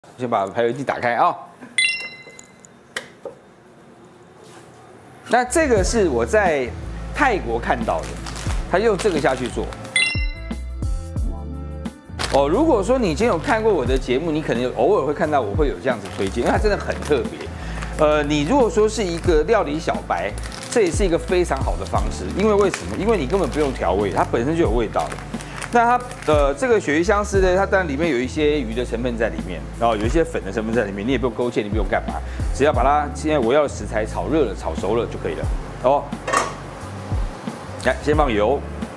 先把排油机打开啊。那这个是我在泰国看到的，他用这个下去做。哦，如果说你今天有看过我的节目，你可能偶尔会看到我会有这样子推荐，因为它真的很特别。你如果说是一个料理小白，这也是一个非常好的方式。因为为什么？因为你根本不用调味，它本身就有味道的。那它这个鳕鱼香丝呢，它当然里面有一些鱼的成分在里面，然后有一些粉的成分在里面，你也不用勾芡，你不用干嘛，只要把它现在我要的食材炒热了、炒熟了就可以了。哦，来，先放油。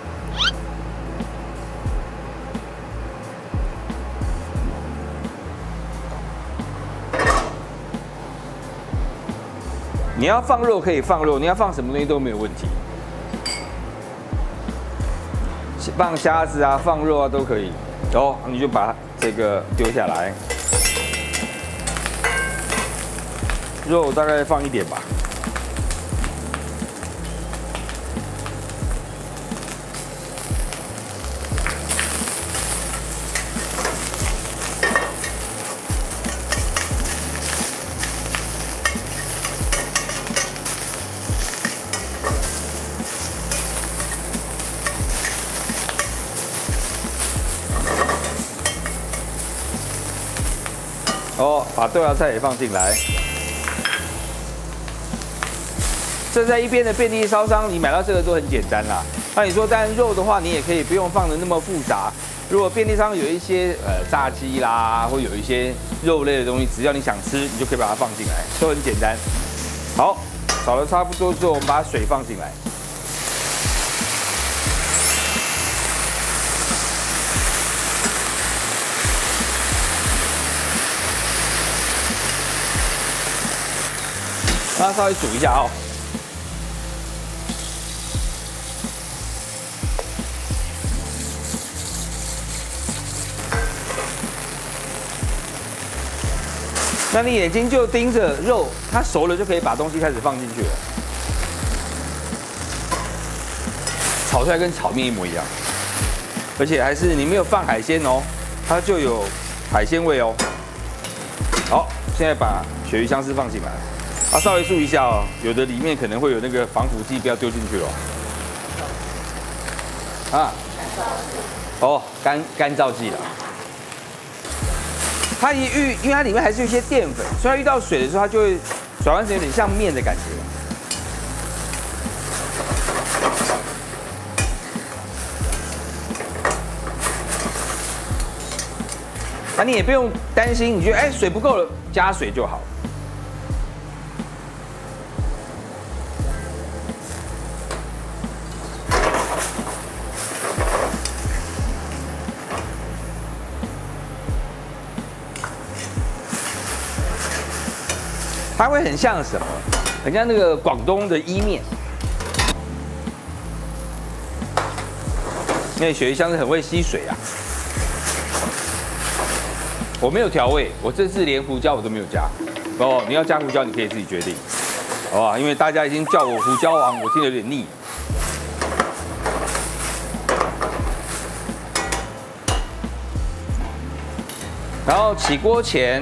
你要放肉可以放肉，你要放什么东西都没有问题。放虾子啊，放肉啊都可以。哦，你就把这个丢下来，肉大概放一点吧。哦，把豆芽菜也放进来。这在一边的便利超商，你买到这个都很简单啦。那你说，当然肉的话，你也可以不用放的那么复杂。如果便利商有一些炸鸡啦，或有一些肉类的东西，只要你想吃，你就可以把它放进来，都很简单。好，炒得差不多之后，我们把水放进来。让它稍微煮一下哦。那你眼睛就盯着肉，它熟了就可以把东西开始放进去了。炒出来跟炒面一模一样，而且还是你没有放海鲜哦，它就有海鲜味哦。好，现在把鳕鱼香丝放进来。啊，稍微注意一下哦，有的里面可能会有那个防腐剂，不要丢进去哦。啊，哦，干燥剂了。它因为它里面还是有一些淀粉，所以它遇到水的时候，它就会转换成有点像面的感觉。那你也不用担心，你觉得水不够了，加水就好。它会很像什么？很像那个广东的伊面。因为鳕鱼香是很会吸水啊。我没有调味，我这次连胡椒我都没有加。哦，你要加胡椒，你可以自己决定，好不好？因为大家已经叫我胡椒王，我听得有点腻。然后起锅前。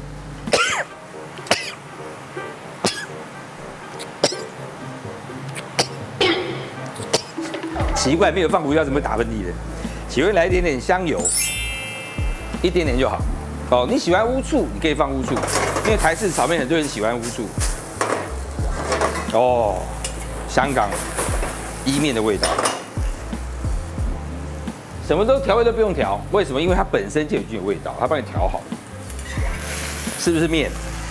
奇怪，没有放胡椒怎么会打喷嚏的？喜欢来一点点香油，一点点就好。哦，你喜欢乌醋，你可以放乌醋，因为台式炒面很多人喜欢乌醋。哦，香港伊面的味道，什么都调味都不用调，为什么？因为它本身就已经有味道，它帮你调好，是不是面？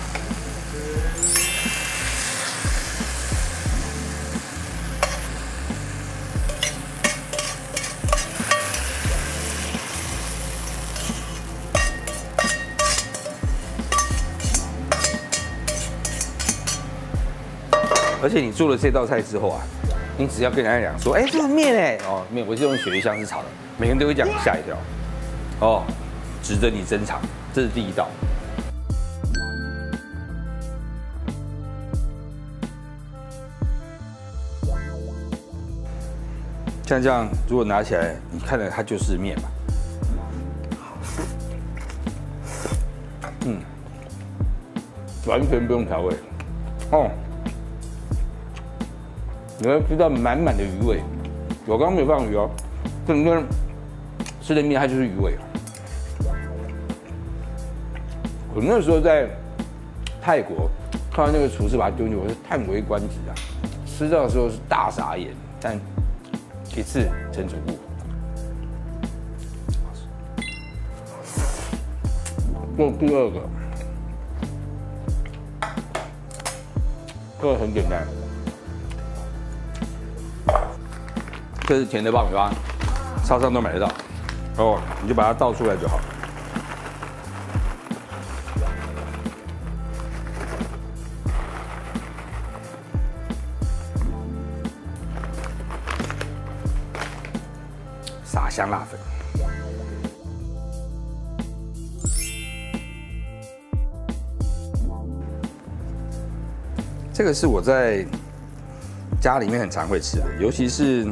而且你做了这道菜之后啊，你只要跟人家讲说，这个面哦，面我是用鳕鱼香丝炒的，每个人都会讲吓一跳，哦，值得你珍藏，这是第一道。像这样，如果拿起来，你看了它就是面嘛。 完全不用调味。哦，你会吃到满满的鱼味。我刚刚没有放鱼哦，整个吃的面它就是鱼味。我那时候在泰国看到那个厨师把它丢进去，我是叹为观止啊！吃到的时候是大傻眼，但一次成主顾。做第二个，这个很简单，这是甜的爆米花，超商都买得到，哦，你就把它倒出来就好。撒香辣粉，这个是我在家里面很常会吃的，尤其是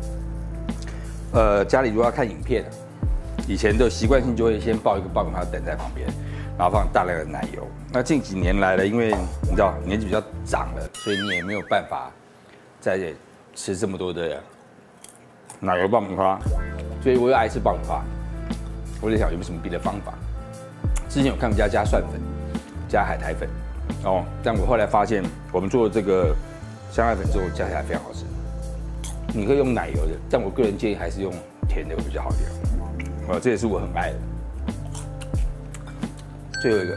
家里如果要看影片，以前都习惯性就会先爆一个爆米花等在旁边，然后放大量的奶油。那近几年来了，因为你知道年纪比较长了，所以你也没有办法再吃这么多的奶油爆米花，所以我又爱吃爆米花。我在想有没有什么别的方法。之前有看人家加蒜粉、加海苔粉，哦，但我后来发现我们做了这个香辣粉之后，加起来非常好吃。你可以用奶油的，但我个人建议还是用甜的会比较好一点。这也是我很爱的。最后一个，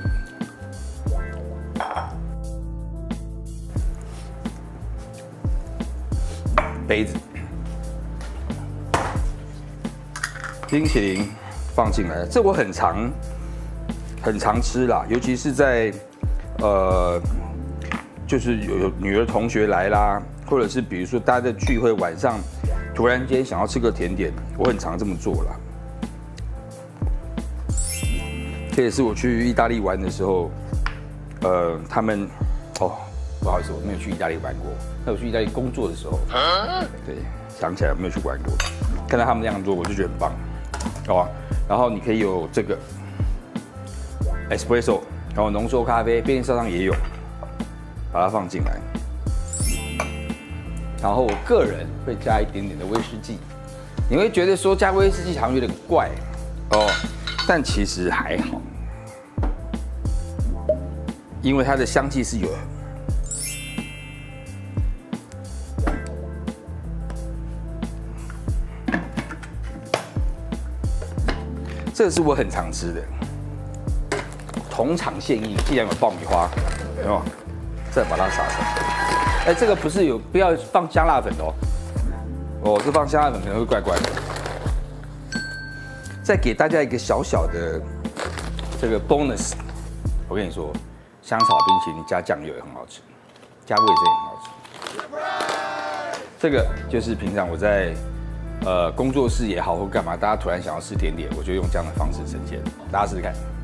杯子。冰淇淋放进来，这我很常吃啦，尤其是在就是有女儿同学来啦，或者是比如说大家在聚会晚上，突然间想要吃个甜点，我很常这么做啦。这也是我去意大利玩的时候，他们不好意思，我没有去意大利玩过，那我去意大利工作的时候，对，想起来我没有去玩过，看到他们那样做，我就觉得很棒。然后你可以有这个 espresso， 然后浓缩咖啡，便利商店也有，把它放进来。然后我个人会加一点点的威士忌，你会觉得说加威士忌好像有点怪但其实还好，因为它的香气是有。这个是我很常吃的，同场现意。既然有爆米花，有没有？再把它撒上。这个不是不要放香辣粉这放香辣粉可能会怪怪的。再给大家一个小小的这个 bonus， 我跟你说，香草冰淇淋加酱油也很好吃，加味噌也很好吃。这个就是平常我在工作室也好或干嘛，大家突然想要吃甜点，我就用这样的方式呈现，大家试试看。